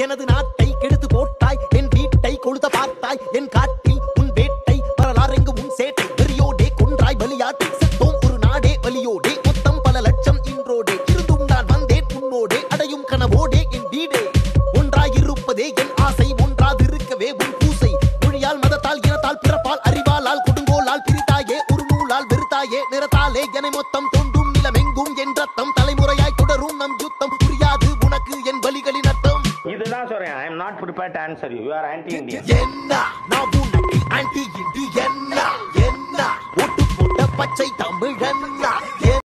எனது நாட்டை கெடுத்து போட்டாய், என் வீட்டை கொளுத்த பார்த்தாய், என் காட்டில் உன் வேட்டை, வரலாறெங்கு உன் சேட்டை, வெறியோடே கொன்றாய் பலியாட்டை, செத்தோம் ஒரு நாடே வலியோடே, மொத்தம் பல லட்சம் இன்றோடே, இருந்தும் நான் வந்தேன் உன்னோடே, அடையும் கனவோடே என் வீடே, ஒன்றாயிருப்பதே என் ஆசை, ஒன்றாதிருக்கவே உன் பூசை, மொழியால் மதத்தால் இனத்தால் பிறப்பால் அறிவாலால் கொடுங்கோலால் பிரித்தாயே, ஒரு நூலால் வெறுத்தாயே, நிறத்தாலே என மொத்தம் தோன்றும் நிலமெங்கும் என் ரத்தம், தலைமுறையாய் தொடரும் நம் யுத்தம், புரியாது உனக்கு என் வலிகளின் அர்த்தம். இதுதான் சொல்றேன். I am not prepared to answer you. You are anti-Indian. என்ன நான் உனக்கு ஆன்டி இந்து என்ன என்ன ஓட்டு போட்ட பச்சை தமிழன்